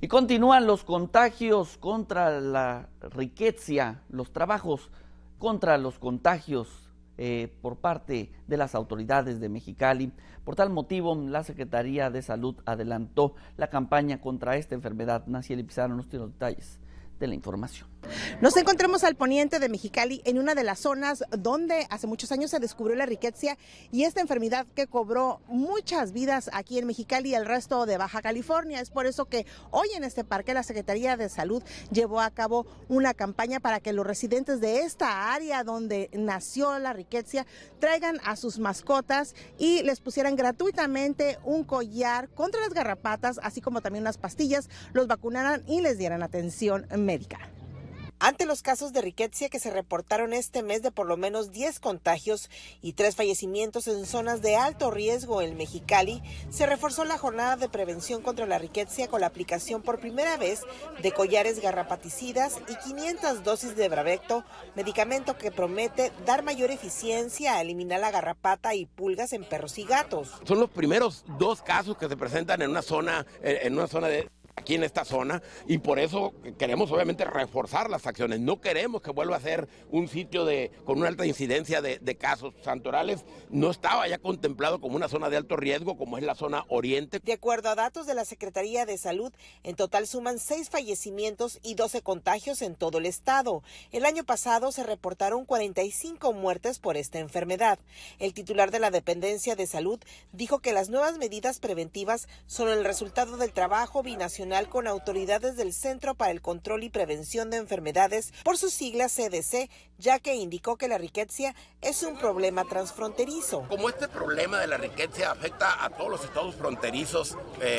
Y continúan los contagios contra la riqueza, los trabajos contra los contagios por parte de las autoridades de Mexicali. Por tal motivo, la Secretaría de Salud adelantó la campaña contra esta enfermedad. Nacieli Pizarro nos tiene los detalles de la información. Nos encontramos al poniente de Mexicali, en una de las zonas donde hace muchos años se descubrió la rickettsia y esta enfermedad que cobró muchas vidas aquí en Mexicali y el resto de Baja California. Es por eso que hoy en este parque la Secretaría de Salud llevó a cabo una campaña para que los residentes de esta área donde nació la rickettsia traigan a sus mascotas y les pusieran gratuitamente un collar contra las garrapatas, así como también unas pastillas, los vacunaran y les dieran atención médica. Ante los casos de rickettsia que se reportaron este mes de por lo menos 10 contagios y 3 fallecimientos en zonas de alto riesgo en Mexicali, se reforzó la jornada de prevención contra la rickettsia con la aplicación por primera vez de collares garrapaticidas y 500 dosis de Bravecto, medicamento que promete dar mayor eficiencia a eliminar la garrapata y pulgas en perros y gatos. Son los primeros 2 casos que se presentan en una zona de aquí en esta zona, y por eso queremos obviamente reforzar las acciones. No queremos que vuelva a ser un sitio con una alta incidencia de casos. Santorales no estaba ya contemplado como una zona de alto riesgo, como es la zona oriente. De acuerdo a datos de la Secretaría de Salud, en total suman 6 fallecimientos y 12 contagios en todo el estado. El año pasado se reportaron 45 muertes por esta enfermedad. El titular de la Dependencia de Salud dijo que las nuevas medidas preventivas son el resultado del trabajo binacional con autoridades del Centro para el Control y Prevención de Enfermedades, por sus siglas CDC, ya que indicó que la rickettsia es un problema transfronterizo. Como este problema de la rickettsia afecta a todos los estados fronterizos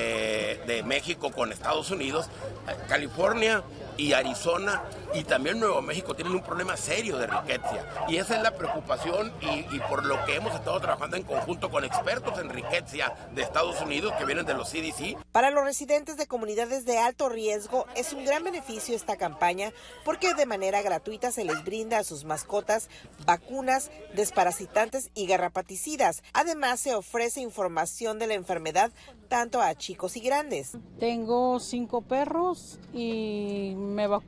de México con Estados Unidos, California y Arizona y también Nuevo México tienen un problema serio de rickettsia, y esa es la preocupación y por lo que hemos estado trabajando en conjunto con expertos en rickettsia de Estados Unidos que vienen de los CDC. Para los residentes de comunidades de alto riesgo es un gran beneficio esta campaña porque de manera gratuita se les brinda a sus mascotas vacunas, desparasitantes y garrapaticidas. Además se ofrece información de la enfermedad tanto a chicos y grandes. Tengo 5 perros y me los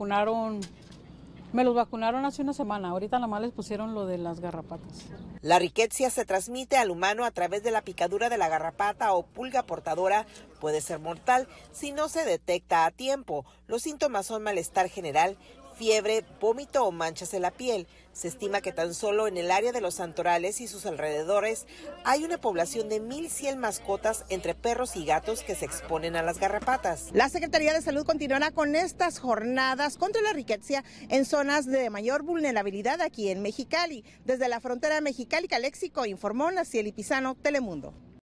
vacunaron hace una semana. Ahorita nada más les pusieron lo de las garrapatas. La rickettsia se transmite al humano a través de la picadura de la garrapata o pulga portadora. Puede ser mortal si no se detecta a tiempo. Los síntomas son malestar general, fiebre, vómito o manchas en la piel. Se estima que tan solo en el área de los Santorales y sus alrededores hay una población de 1,100 mascotas entre perros y gatos que se exponen a las garrapatas. La Secretaría de Salud continuará con estas jornadas contra la rickettsia en zonas de mayor vulnerabilidad aquí en Mexicali. Desde la frontera Mexicali-Caléxico informó Nacieli Pizarro, Telemundo.